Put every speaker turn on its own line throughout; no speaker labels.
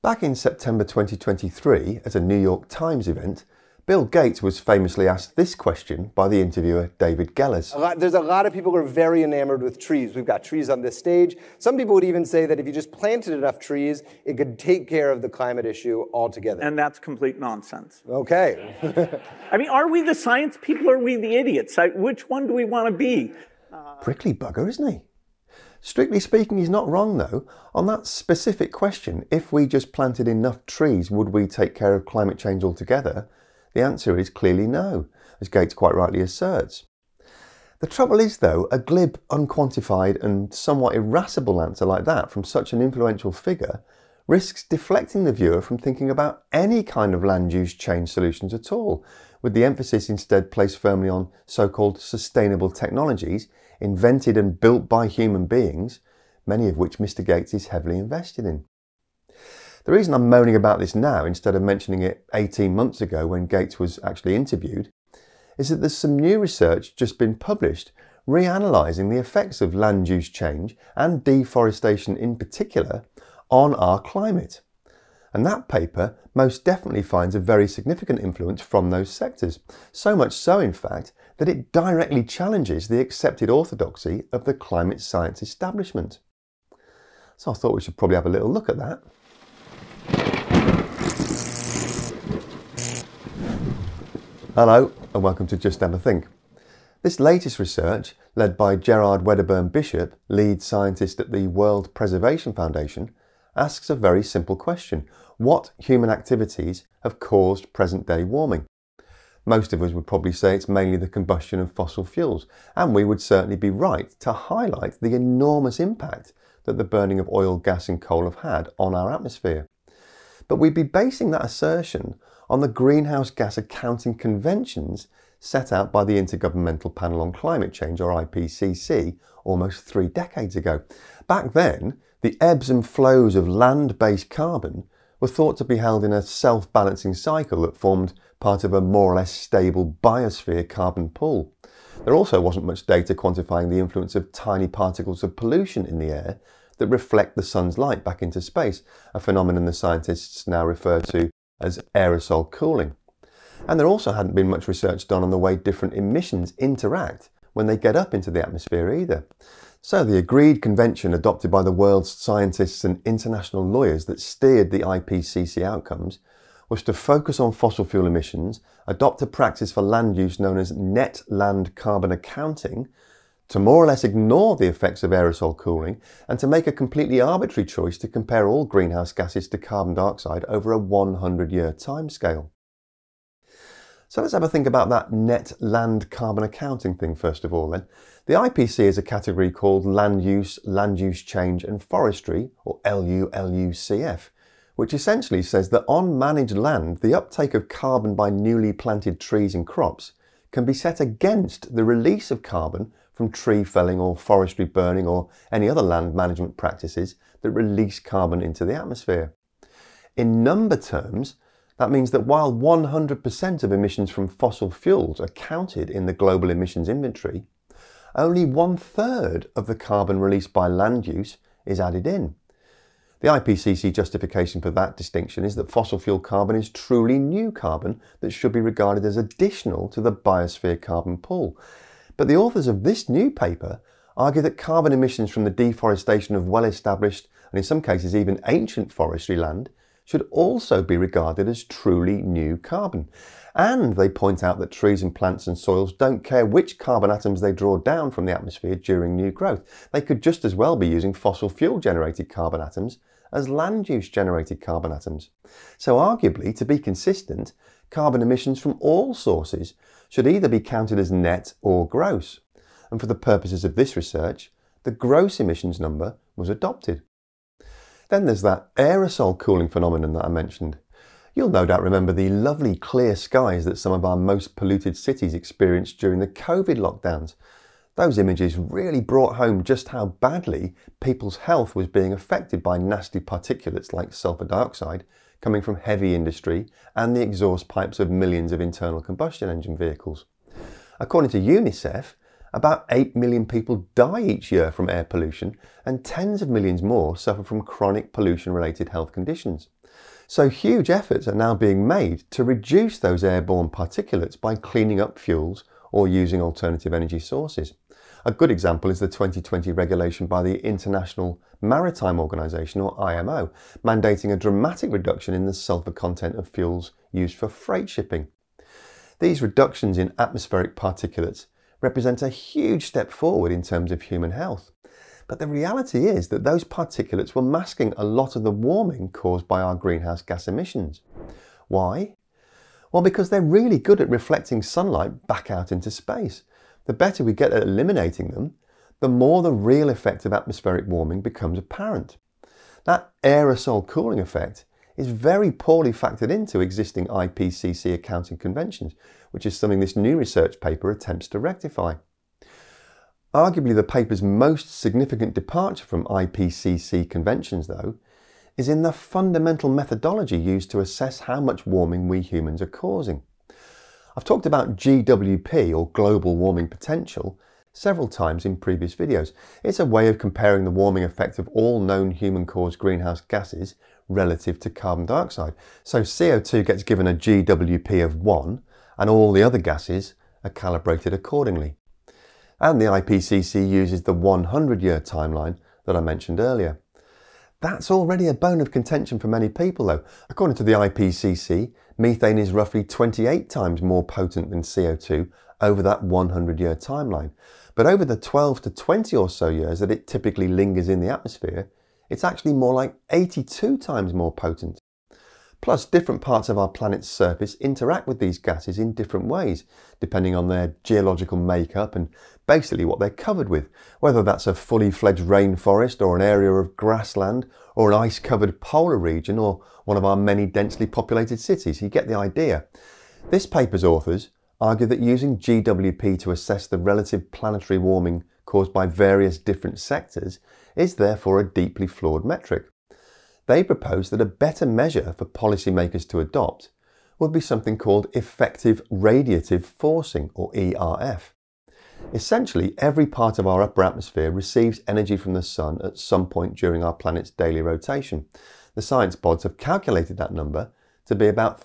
Back in September 2023, at a New York Times event, Bill Gates was famously asked this question by the interviewer David Gellers.
There's a lot of people who are very enamored with trees. We've got trees on this stage. Some people would even say that if you just planted enough trees, it could take care of the climate issue altogether.
And that's complete nonsense.
Okay.
I mean, are we the science people or are we the idiots? Which one do we want to be?
Prickly bugger, isn't he? Strictly speaking, he's not wrong though. On that specific question, if we just planted enough trees, would we take care of climate change altogether? The answer is clearly no, as Gates quite rightly asserts. The trouble is though, a glib, unquantified and somewhat irascible answer like that from such an influential figure risks deflecting the viewer from thinking about any kind of land use change solutions at all, with the emphasis instead placed firmly on so-called sustainable technologies invented and built by human beings, many of which Mr. Gates is heavily invested in. The reason I'm moaning about this now instead of mentioning it 18 months ago when Gates was actually interviewed is that there's some new research just been published reanalysing the effects of land use change and deforestation in particular on our climate. And that paper most definitely finds a very significant influence from those sectors. So much so, in fact, that it directly challenges the accepted orthodoxy of the climate science establishment. So I thought we should probably have a little look at that. Hello and welcome to Just Have a Think. This latest research, led by Gerard Wedderburn-Bisshop, lead scientist at the World Preservation Foundation, asks a very simple question. What human activities have caused present-day warming? Most of us would probably say it's mainly the combustion of fossil fuels, and we would certainly be right to highlight the enormous impact that the burning of oil, gas and coal have had on our atmosphere. But we'd be basing that assertion on the greenhouse gas accounting conventions set out by the Intergovernmental Panel on Climate Change, or IPCC, almost 3 decades ago. Back then, the ebbs and flows of land-based carbon were thought to be held in a self-balancing cycle that formed part of a more or less stable biosphere carbon pool. There also wasn't much data quantifying the influence of tiny particles of pollution in the air that reflect the sun's light back into space, a phenomenon the scientists now refer to as aerosol cooling. And there also hadn't been much research done on the way different emissions interact when they get up into the atmosphere either. So the agreed convention adopted by the world's scientists and international lawyers that steered the IPCC outcomes was to focus on fossil fuel emissions, adopt a practice for land use known as net land carbon accounting, to more or less ignore the effects of aerosol cooling, and to make a completely arbitrary choice to compare all greenhouse gases to carbon dioxide over a 100-year timescale. So let's have a think about that net land carbon accounting thing first of all then. The IPC is a category called land use change and forestry, or LULUCF, which essentially says that on managed land, the uptake of carbon by newly planted trees and crops can be set against the release of carbon from tree felling or forestry burning or any other land management practices that release carbon into the atmosphere. In number terms, that means that while 100% of emissions from fossil fuels are counted in the global emissions inventory, only 1/3 of the carbon released by land use is added in. The IPCC justification for that distinction is that fossil fuel carbon is truly new carbon that should be regarded as additional to the biosphere carbon pool. But the authors of this new paper argue that carbon emissions from the deforestation of well-established and in some cases even ancient forestry land should also be regarded as truly new carbon. And they point out that trees and plants and soils don't care which carbon atoms they draw down from the atmosphere during new growth. They could just as well be using fossil fuel generated carbon atoms as land use generated carbon atoms. So arguably, to be consistent, carbon emissions from all sources should either be counted as net or gross. And for the purposes of this research, the gross emissions number was adopted. Then there's that aerosol cooling phenomenon that I mentioned. You'll no doubt remember the lovely clear skies that some of our most polluted cities experienced during the COVID lockdowns. Those images really brought home just how badly people's health was being affected by nasty particulates like sulfur dioxide coming from heavy industry and the exhaust pipes of millions of internal combustion engine vehicles. According to UNICEF, About 8 million people die each year from air pollution, and tens of millions more suffer from chronic pollution-related health conditions. So huge efforts are now being made to reduce those airborne particulates by cleaning up fuels or using alternative energy sources. A good example is the 2020 regulation by the International Maritime Organization, or IMO, mandating a dramatic reduction in the sulfur content of fuels used for freight shipping. These reductions in atmospheric particulates represent a huge step forward in terms of human health. But the reality is that those particulates were masking a lot of the warming caused by our greenhouse gas emissions. Why? Well, because they're really good at reflecting sunlight back out into space. The better we get at eliminating them, the more the real effect of atmospheric warming becomes apparent. That aerosol cooling effect is very poorly factored into existing IPCC accounting conventions, which is something this new research paper attempts to rectify. Arguably the paper's most significant departure from IPCC conventions, though, is in the fundamental methodology used to assess how much warming we humans are causing. I've talked about GWP, or global warming potential, several times in previous videos. It's a way of comparing the warming effect of all known human-caused greenhouse gases relative to carbon dioxide. So CO2 gets given a GWP of 1, and all the other gases are calibrated accordingly. And the IPCC uses the 100-year timeline that I mentioned earlier. That's already a bone of contention for many people, though. According to the IPCC, methane is roughly 28 times more potent than CO2 over that 100-year timeline. But over the 12 to 20 or so years that it typically lingers in the atmosphere, it's actually more like 82 times more potent. Plus, different parts of our planet's surface interact with these gases in different ways, depending on their geological makeup and basically what they're covered with, whether that's a fully fledged rainforest or an area of grassland or an ice-covered polar region or one of our many densely populated cities. You get the idea. This paper's authors argue that using GWP to assess the relative planetary warming caused by various different sectors is therefore a deeply flawed metric. They propose that a better measure for policymakers to adopt would be something called effective radiative forcing, or ERF. Essentially, every part of our upper atmosphere receives energy from the sun at some point during our planet's daily rotation. The science pods have calculated that number to be about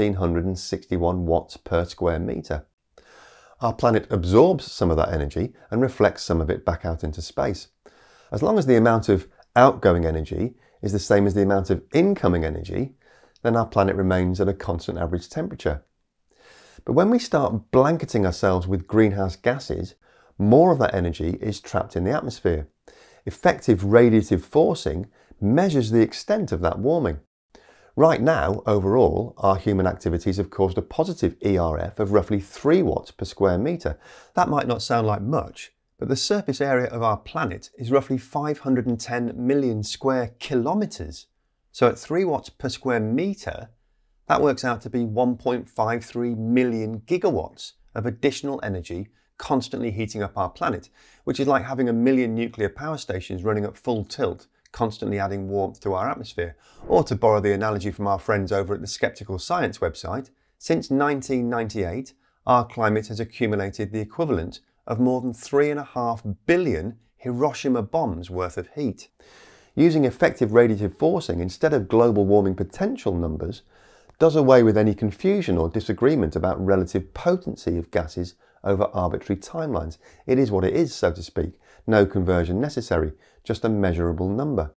1,361 watts per square metre. Our planet absorbs some of that energy and reflects some of it back out into space. As long as the amount of outgoing energy is the same as the amount of incoming energy, then our planet remains at a constant average temperature. But when we start blanketing ourselves with greenhouse gases, more of that energy is trapped in the atmosphere. Effective radiative forcing measures the extent of that warming. Right now, overall, our human activities have caused a positive ERF of roughly 3 watts per square metre. That might not sound like much, but the surface area of our planet is roughly 510 million square kilometres. So at 3 watts per square metre, that works out to be 1.53 million gigawatts of additional energy constantly heating up our planet, which is like having a million nuclear power stations running at full tilt, constantly adding warmth to our atmosphere. Or to borrow the analogy from our friends over at the Skeptical Science website, since 1998, our climate has accumulated the equivalent of more than 3.5 billion Hiroshima bombs worth of heat. Using effective radiative forcing instead of global warming potential numbers does away with any confusion or disagreement about relative potency of gases over arbitrary timelines. It is what it is, so to speak. No conversion necessary, just a measurable number.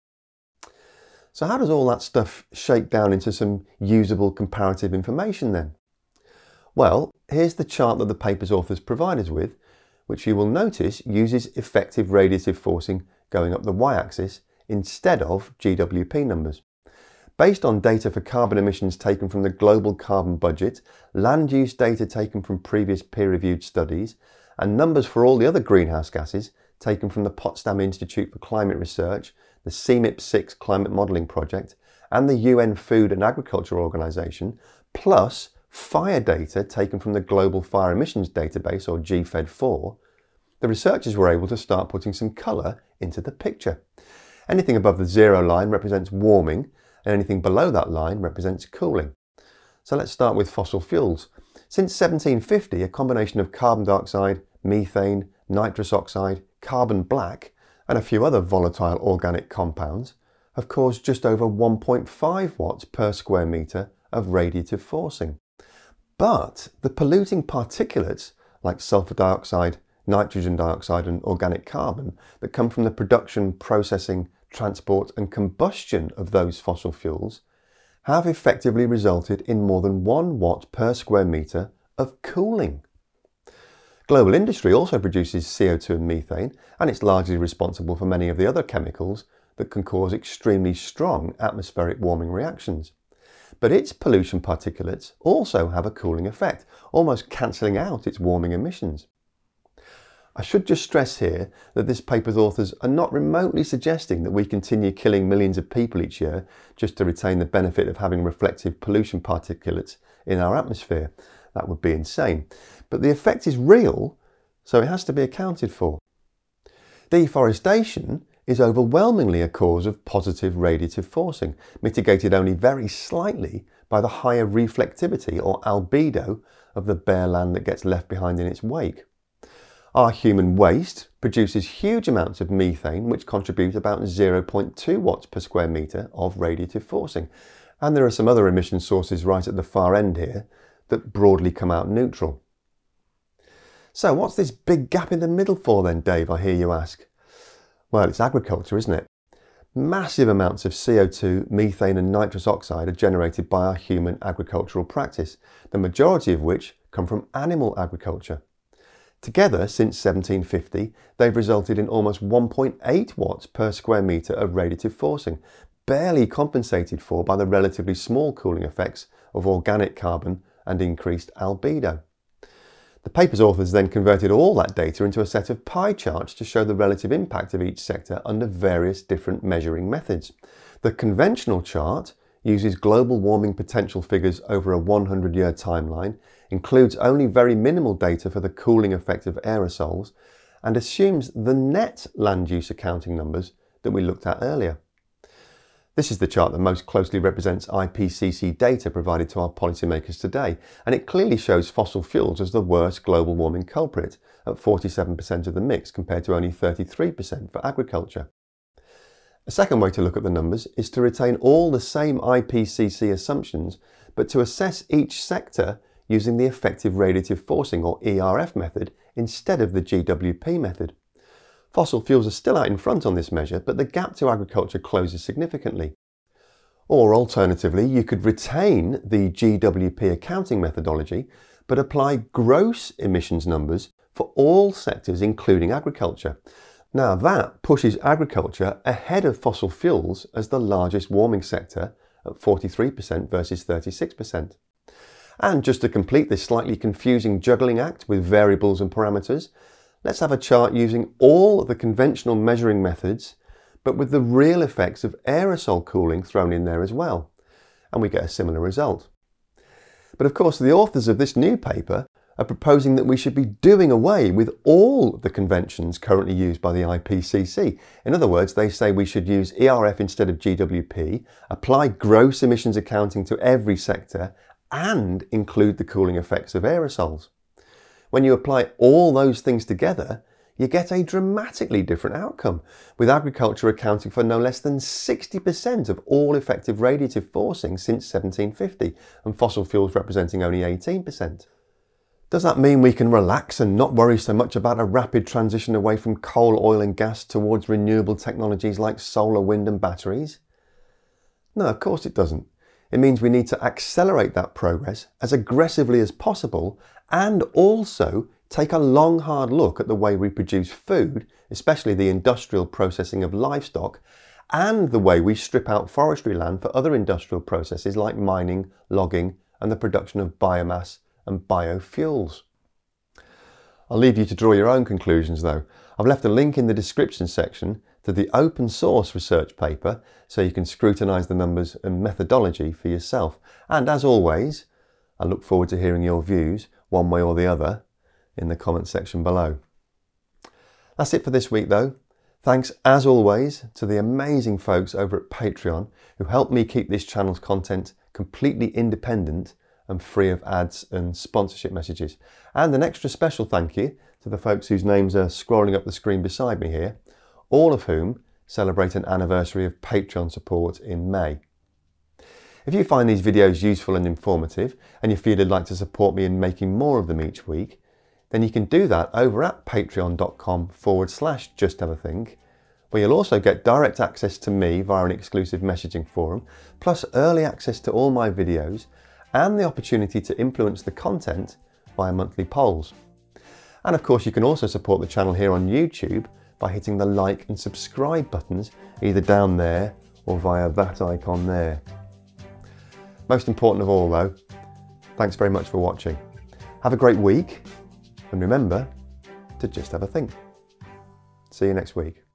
So how does all that stuff shake down into some usable comparative information then? Well, here's the chart that the paper's authors provide us with, which you will notice uses effective radiative forcing going up the y-axis instead of GWP numbers. Based on data for carbon emissions taken from the global carbon budget, land use data taken from previous peer-reviewed studies, and numbers for all the other greenhouse gases taken from the Potsdam Institute for Climate Research, the CMIP6 Climate Modelling Project, and the UN Food and Agriculture Organization, plus fire data taken from the Global Fire Emissions Database, or GFED4, the researchers were able to start putting some colour into the picture. Anything above the 0 line represents warming, and anything below that line represents cooling. So let's start with fossil fuels. Since 1750, a combination of carbon dioxide, methane, nitrous oxide, carbon black, and a few other volatile organic compounds have caused just over 1.5 watts per square metre of radiative forcing. But the polluting particulates like sulfur dioxide, nitrogen dioxide and organic carbon that come from the production, processing, transport and combustion of those fossil fuels have effectively resulted in more than 1 watt per square metre of cooling. Global industry also produces CO2 and methane, and it's largely responsible for many of the other chemicals that can cause extremely strong atmospheric warming reactions. But its pollution particulates also have a cooling effect, almost cancelling out its warming emissions. I should just stress here that this paper's authors are not remotely suggesting that we continue killing millions of people each year just to retain the benefit of having reflective pollution particulates in our atmosphere. That would be insane. But the effect is real, so it has to be accounted for. Deforestation is overwhelmingly a cause of positive radiative forcing, mitigated only very slightly by the higher reflectivity or albedo of the bare land that gets left behind in its wake. Our human waste produces huge amounts of methane, which contribute about 0.2 watts per square metre of radiative forcing. And there are some other emission sources right at the far end here that broadly come out neutral. So what's this big gap in the middle for then, Dave, I hear you ask? Well, it's agriculture, isn't it? Massive amounts of CO2, methane and nitrous oxide are generated by our human agricultural practice, the majority of which come from animal agriculture. Together, since 1750, they've resulted in almost 1.8 watts per square metre of radiative forcing, barely compensated for by the relatively small cooling effects of organic carbon and increased albedo. The paper's authors then converted all that data into a set of pie charts to show the relative impact of each sector under various different measuring methods. The conventional chart uses global warming potential figures over a 100-year timeline, includes only very minimal data for the cooling effect of aerosols, and assumes the net land use accounting numbers that we looked at earlier. This is the chart that most closely represents IPCC data provided to our policymakers today, and it clearly shows fossil fuels as the worst global warming culprit at 47% of the mix compared to only 33% for agriculture. A second way to look at the numbers is to retain all the same IPCC assumptions, but to assess each sector using the effective radiative forcing or ERF method instead of the GWP method. Fossil fuels are still out in front on this measure, but the gap to agriculture closes significantly. Or alternatively, you could retain the GWP accounting methodology, but apply gross emissions numbers for all sectors including agriculture. Now that pushes agriculture ahead of fossil fuels as the largest warming sector at 43% versus 36%. And just to complete this slightly confusing juggling act with variables and parameters, let's have a chart using all the conventional measuring methods, but with the real effects of aerosol cooling thrown in there as well. And we get a similar result. But of course, the authors of this new paper are proposing that we should be doing away with all the conventions currently used by the IPCC. In other words, they say we should use ERF instead of GWP, apply gross emissions accounting to every sector, and include the cooling effects of aerosols. When you apply all those things together, you get a dramatically different outcome, with agriculture accounting for no less than 60% of all effective radiative forcing since 1750, and fossil fuels representing only 18%. Does that mean we can relax and not worry so much about a rapid transition away from coal, oil and gas towards renewable technologies like solar, wind and batteries? No, of course it doesn't. It means we need to accelerate that progress as aggressively as possible and also take a long, hard look at the way we produce food, especially the industrial processing of livestock, and the way we strip out forestry land for other industrial processes like mining, logging and the production of biomass and biofuels. I'll leave you to draw your own conclusions though. I've left a link in the description section to the open source research paper so you can scrutinise the numbers and methodology for yourself. And as always, I look forward to hearing your views, one way or the other, in the comment section below. That's it for this week though. Thanks as always to the amazing folks over at Patreon who help me keep this channel's content completely independent and free of ads and sponsorship messages. And an extra special thank you to the folks whose names are scrolling up the screen beside me here, all of whom celebrate an anniversary of Patreon support in May. If you find these videos useful and informative, and you feel you'd like to support me in making more of them each week, then you can do that over at patreon.com/justhavathink, where you'll also get direct access to me via an exclusive messaging forum, plus early access to all my videos, and the opportunity to influence the content via monthly polls. And of course, you can also support the channel here on YouTube by hitting the like and subscribe buttons either down there or via that icon there. Most important of all though, thanks very much for watching. Have a great week, and remember to just have a think. See you next week.